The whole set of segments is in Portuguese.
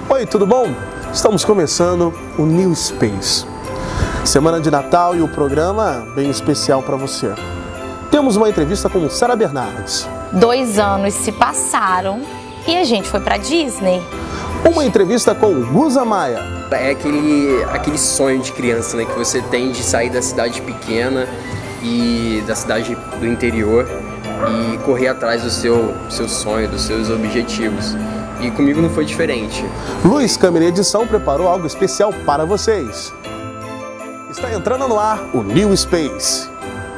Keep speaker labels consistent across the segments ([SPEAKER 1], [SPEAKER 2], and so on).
[SPEAKER 1] Oi, tudo bom? Estamos começando o New Space. Semana de Natal e o programa bem especial para você. Temos uma entrevista com Sara Bernardes.
[SPEAKER 2] 2 anos se passaram e a gente foi pra Disney.
[SPEAKER 1] Uma entrevista com Guza Maia.
[SPEAKER 3] É aquele sonho de criança, né, que você tem de sair da cidade pequena e da cidade do interior e correr atrás do seu sonho, dos seus objetivos. E comigo não foi diferente.
[SPEAKER 1] Luiz Câmara Edição preparou algo especial para vocês. Está entrando no ar o New Space.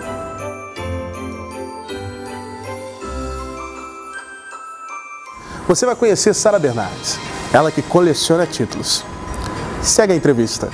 [SPEAKER 1] Você vai conhecer Sara Bernardes, ela que coleciona títulos. Segue a entrevista.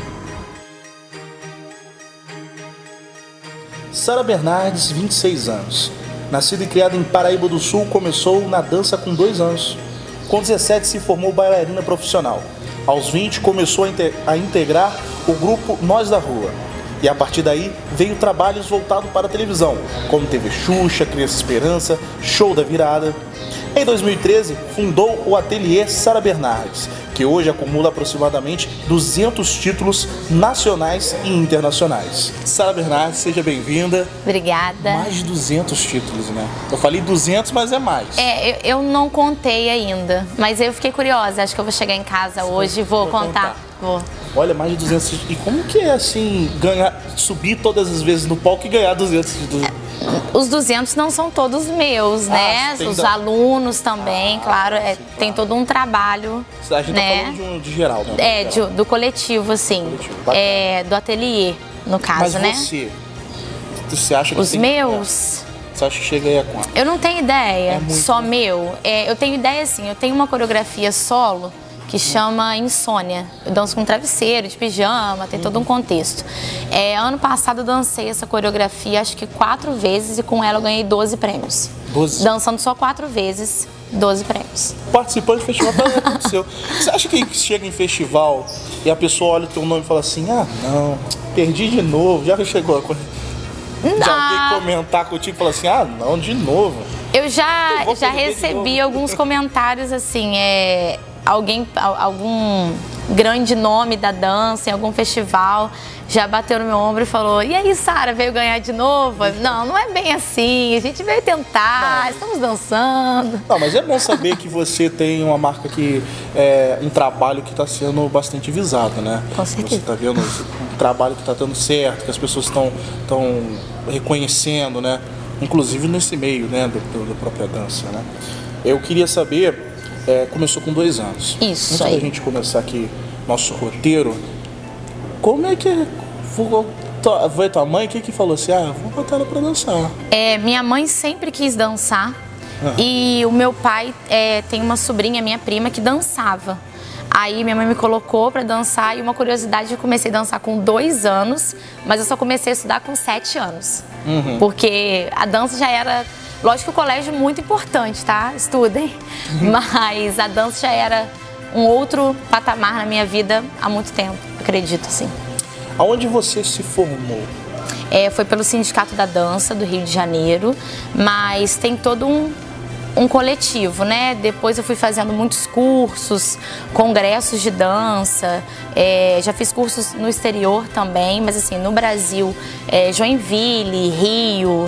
[SPEAKER 4] Sara Bernardes, 26 anos. Nascida e criada em Paraíba do Sul, começou na dança com 2 anos. Com 17 se formou bailarina profissional. Aos 20 começou a integrar o grupo Nós da Rua. E a partir daí veio trabalhos voltados para a televisão, como TV Xuxa, Criança Esperança, Show da Virada. Em 2013, fundou o ateliê Sara Bernardes, que hoje acumula aproximadamente 200 títulos nacionais e internacionais. Sara Bernardes, seja bem-vinda.
[SPEAKER 2] Obrigada.
[SPEAKER 4] Mais de 200 títulos, né? Eu falei 200, mas é mais.
[SPEAKER 2] Eu não contei ainda, mas eu fiquei curiosa. Acho que eu vou chegar em casa hoje e vou contar. Vou.
[SPEAKER 4] Olha, mais de 200 títulos. E como que é, assim, subir todas as vezes no palco e ganhar 200 títulos?
[SPEAKER 2] Os 200 não são todos meus, né? Os alunos também, claro, tem todo um trabalho.
[SPEAKER 4] A gente
[SPEAKER 2] né?
[SPEAKER 4] tá falando de geral, né?
[SPEAKER 2] Do coletivo, assim. Do ateliê, no caso, né?
[SPEAKER 4] Mas você acha que
[SPEAKER 2] os meus?
[SPEAKER 4] Você acha que chega aí a quanto?
[SPEAKER 2] Eu não tenho ideia, só meu. Eu tenho ideia, assim, eu tenho uma coreografia solo que chama Insônia. Eu danço com travesseiro, de pijama, tem todo um contexto. Ano passado eu dancei essa coreografia acho que 4 vezes e com ela eu ganhei 12 prêmios. 12? Dançando só 4 vezes, 12 prêmios.
[SPEAKER 4] Participando de festival, também aconteceu. Você acha que chega em festival e a pessoa olha o teu nome e fala assim, ah, não, perdi de novo, já chegou a coisa? Já alguém comentar contigo e falar assim, ah, não, de novo.
[SPEAKER 2] Eu já recebi alguns comentários assim, algum grande nome da dança em algum festival já bateu no meu ombro e falou, e aí, Sara, veio ganhar de novo? Não, não é bem assim, a gente veio tentar, estamos dançando.
[SPEAKER 4] Não, mas é bom saber que você tem uma marca que um trabalho que está sendo bastante visado, né?
[SPEAKER 2] Com certeza.
[SPEAKER 4] Você está vendo um trabalho que está dando certo, que as pessoas estão reconhecendo, né? Inclusive nesse meio, né, da própria dança, né? Eu queria saber, começou com 2 anos.
[SPEAKER 2] Isso
[SPEAKER 4] Antes
[SPEAKER 2] aí.
[SPEAKER 4] da gente começar aqui nosso roteiro, como é que foi tua mãe que falou assim, vou botar ela pra dançar?
[SPEAKER 2] Minha mãe sempre quis dançar e o meu pai tem uma sobrinha, minha prima, que dançava. Aí minha mãe me colocou pra dançar e uma curiosidade, eu comecei a dançar com 2 anos, mas eu só comecei a estudar com 7 anos. Porque a dança já era... Lógico que o colégio é muito importante, tá? Estudem. Mas a dança já era um outro patamar na minha vida há muito tempo, acredito, assim.
[SPEAKER 4] Aonde você se formou?
[SPEAKER 2] Foi pelo Sindicato da Dança do Rio de Janeiro, mas tem todo um coletivo, né? Depois eu fui fazendo muitos cursos, congressos de dança, já fiz cursos no exterior também, mas assim, no Brasil, Joinville, Rio,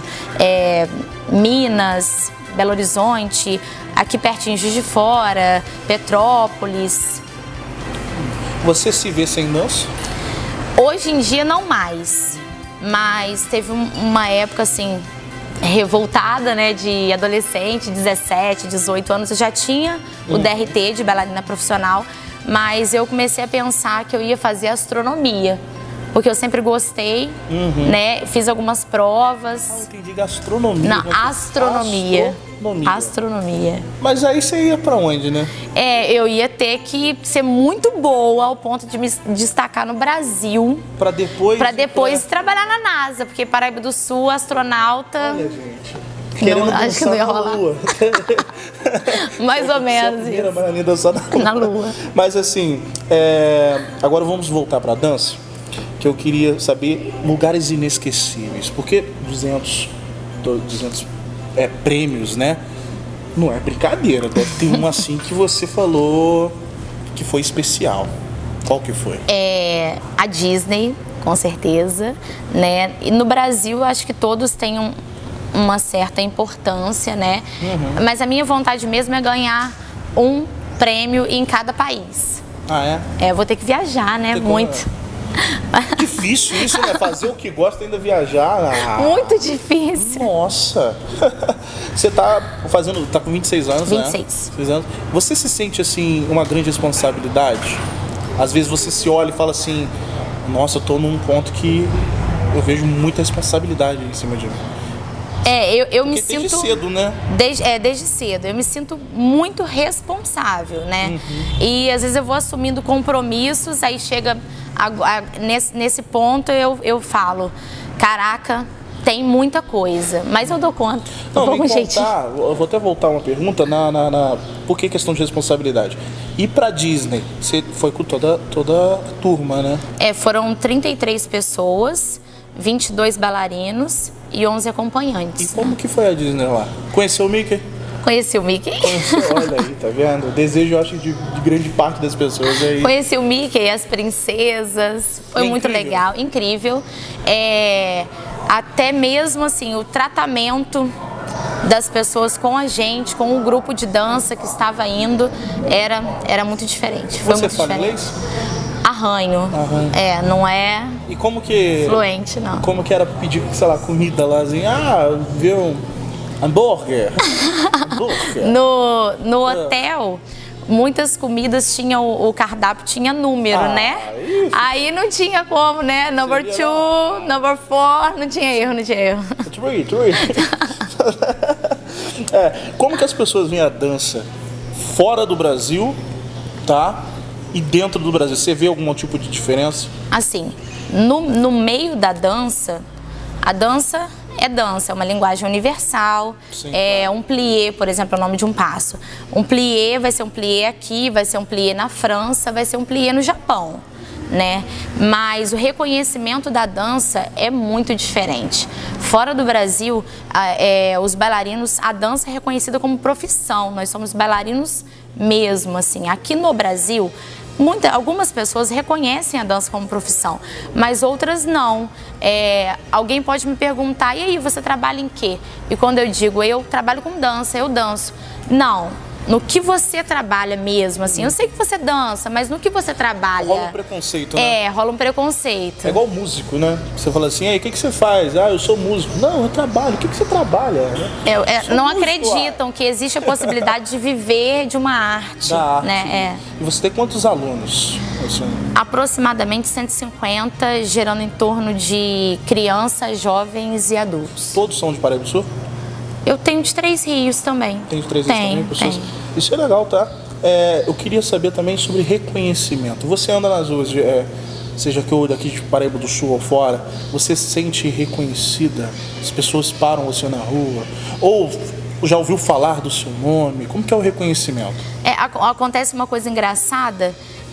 [SPEAKER 2] Minas, Belo Horizonte, aqui pertinho Juiz de Fora, Petrópolis.
[SPEAKER 4] Você se vê sem dança?
[SPEAKER 2] Hoje em dia não mais, mas teve uma época assim revoltada, né, de adolescente, 17, 18 anos, eu já tinha o DRT de bailarina profissional, mas eu comecei a pensar que eu ia fazer astronomia. Porque eu sempre gostei, né? Fiz algumas provas.
[SPEAKER 4] Eu entendi, gastronomia.
[SPEAKER 2] Não, astronomia. Astronomia.
[SPEAKER 4] Mas aí você ia pra onde, né?
[SPEAKER 2] Eu ia ter que ser muito boa ao ponto de me destacar no Brasil.
[SPEAKER 4] Pra depois
[SPEAKER 2] trabalhar na NASA, porque Paraíba do Sul, astronauta...
[SPEAKER 4] Olha, gente... Querendo
[SPEAKER 2] acho que não ia rolar.
[SPEAKER 4] Na Lua.
[SPEAKER 2] Mais ou menos
[SPEAKER 4] isso. Bailarina dançar na Lua. Mas assim, agora vamos voltar pra dança. Que eu queria saber lugares inesquecíveis, porque 200 prêmios, né? Não é brincadeira, deve ter um assim que você falou, que foi especial. Qual que foi?
[SPEAKER 2] A Disney, com certeza, né? E no Brasil, acho que todos têm uma certa importância, né? Mas a minha vontade mesmo é ganhar um prêmio em cada país.
[SPEAKER 4] Ah, é?
[SPEAKER 2] Eu vou ter que viajar, né? Muito.
[SPEAKER 4] Difícil isso, né? Fazer o que gosta e ainda viajar.
[SPEAKER 2] Muito difícil.
[SPEAKER 4] Nossa. Você tá com 26 anos,
[SPEAKER 2] 26.
[SPEAKER 4] né? 26 anos. Você se sente, assim, uma grande responsabilidade? Às vezes você se olha e fala assim, nossa, eu tô num ponto que eu vejo muita responsabilidade em cima de mim.
[SPEAKER 2] Eu me sinto...
[SPEAKER 4] Desde cedo, né?
[SPEAKER 2] Desde cedo. Eu me sinto muito responsável, né? E às vezes eu vou assumindo compromissos, aí chega nesse ponto eu falo, caraca, tem muita coisa, mas eu dou conta.
[SPEAKER 4] Não, eu vou até voltar uma pergunta por que questão de responsabilidade? E pra Disney, você foi com toda a turma, né?
[SPEAKER 2] Foram 33 pessoas, 22 bailarinos e 11 acompanhantes.
[SPEAKER 4] E como que foi a Disney lá? Conheceu o Mickey?
[SPEAKER 2] Conheci o Mickey.
[SPEAKER 4] Olha aí, tá vendo? O desejo, eu acho, de grande parte das pessoas aí.
[SPEAKER 2] Conheci o Mickey, as princesas, foi muito legal, incrível. Até mesmo assim, o tratamento das pessoas com a gente, com o grupo de dança que estava indo, era muito diferente. Foi muito diferente. Inglês? Arranho. Não é
[SPEAKER 4] e como que
[SPEAKER 2] fluente, não.
[SPEAKER 4] Como que era pedir, sei lá, comida lá, assim, ver um hambúrguer.
[SPEAKER 2] No hotel, muitas comidas tinham, o cardápio tinha número, né?
[SPEAKER 4] Isso.
[SPEAKER 2] Aí não tinha como, né? Number 2, number 4, não tinha erro.
[SPEAKER 4] Three. Como que as pessoas veem a dança fora do Brasil, tá? E dentro do Brasil, você vê algum tipo de diferença?
[SPEAKER 2] Assim, no meio da dança, a dança é uma linguagem universal.
[SPEAKER 4] Sim,
[SPEAKER 2] Um plié, por exemplo, é o nome de um passo. Um plié vai ser um plié aqui, vai ser um plié na França, vai ser um plié no Japão, né? Mas o reconhecimento da dança é muito diferente. Fora do Brasil, os bailarinos, a dança é reconhecida como profissão. Nós somos bailarinos mesmo, assim. Aqui no Brasil, algumas pessoas reconhecem a dança como profissão, mas outras não. Alguém pode me perguntar, e aí, você trabalha em quê? E quando eu digo, eu trabalho com dança, eu danço. Não, no que você trabalha mesmo, assim, eu sei que você dança, mas no que você trabalha...
[SPEAKER 4] Rola um preconceito, né?
[SPEAKER 2] Rola um preconceito.
[SPEAKER 4] É igual músico, né? Você fala assim, aí, o que você faz? Eu sou músico. Não, eu trabalho. O que você trabalha?
[SPEAKER 2] Não acreditam que existe a possibilidade de viver de uma arte.
[SPEAKER 4] Da arte.
[SPEAKER 2] Né?
[SPEAKER 4] E você tem quantos alunos? Assim?
[SPEAKER 2] Aproximadamente 150, gerando em torno de crianças, jovens e adultos.
[SPEAKER 4] Todos são de Paraíba do Sul?
[SPEAKER 2] Eu tenho de Três Rios também.
[SPEAKER 4] Tem de Três Rios também? Pessoas... Isso é legal, tá? Eu queria saber também sobre reconhecimento. Você anda nas ruas, seja que eu daqui de Paraíba do Sul ou fora, você se sente reconhecida? As pessoas param você na rua? Ou já ouviu falar do seu nome? Como que é o reconhecimento?
[SPEAKER 2] Acontece uma coisa engraçada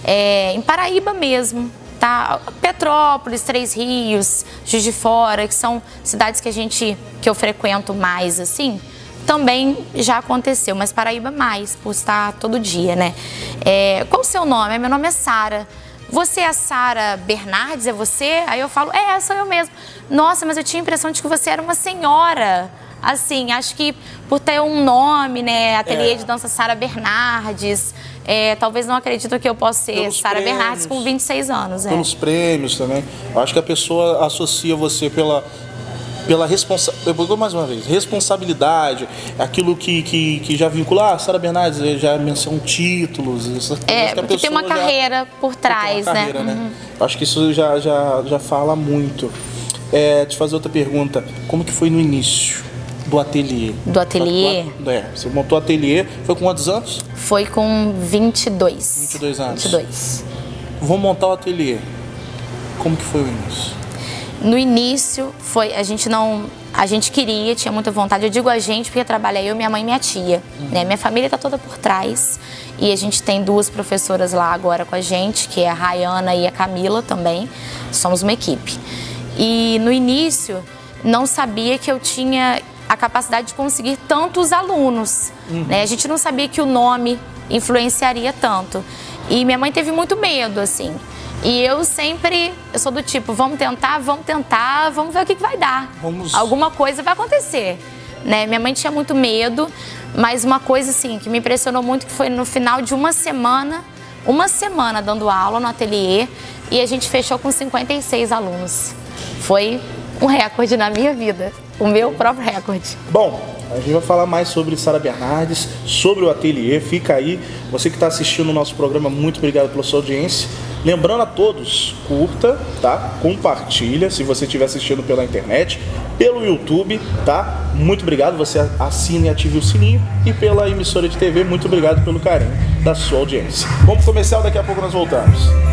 [SPEAKER 2] em Paraíba mesmo. Tá? Petrópolis, Três Rios, Juiz de Fora, que são cidades que eu frequento mais, assim, também já aconteceu, mas Paraíba mais, por estar todo dia, né? Qual o seu nome? Meu nome é Sara. Você é a Sara Bernardes, é você? Aí eu falo, sou eu mesmo. Nossa, mas eu tinha a impressão de que você era uma senhora. Assim, acho que por ter um nome, né? Ateliê de dança Sara Bernardes. Talvez não acredito que eu possa ser Sara Bernardes com 26 anos.
[SPEAKER 4] Pelos prêmios também. Eu acho que a pessoa associa você pela mais uma vez, responsabilidade, aquilo que já vincula, Sara Bernardes já mencionam títulos.
[SPEAKER 2] Porque tem uma carreira por trás, né?
[SPEAKER 4] Né? Acho que isso já fala muito. Te fazer outra pergunta, como que foi no início do ateliê?
[SPEAKER 2] Do ateliê?
[SPEAKER 4] Você montou o ateliê, foi com quantos anos?
[SPEAKER 2] Foi com 22.
[SPEAKER 4] 22 anos.
[SPEAKER 2] 22.
[SPEAKER 4] Vou montar o ateliê. Como que foi o início?
[SPEAKER 2] No início, a gente queria, tinha muita vontade. Eu digo a gente porque trabalha eu, minha mãe e minha tia. Né? Minha família está toda por trás. E a gente tem 2 professoras lá agora com a gente, que é a Rayana e a Camila também. Somos uma equipe. E no início, não sabia que eu tinha a capacidade de conseguir tantos alunos. Né? A gente não sabia que o nome influenciaria tanto. E minha mãe teve muito medo, assim. E eu sou do tipo, vamos tentar, vamos ver o que vai dar. Alguma coisa vai acontecer, né? Minha mãe tinha muito medo, mas uma coisa, assim, que me impressionou muito, que foi no final de uma semana dando aula no ateliê, e a gente fechou com 56 alunos. Foi um recorde na minha vida, o meu próprio recorde.
[SPEAKER 4] Bom, a gente vai falar mais sobre Sara Bernardes, sobre o ateliê. Fica aí, você que está assistindo o nosso programa, muito obrigado pela sua audiência. Lembrando a todos, curta, tá? Compartilha, se você estiver assistindo pela internet, pelo YouTube, tá? Muito obrigado, você assine e ative o sininho. E pela emissora de TV, muito obrigado pelo carinho da sua audiência. Vamos pro comercial, daqui a pouco nós voltamos.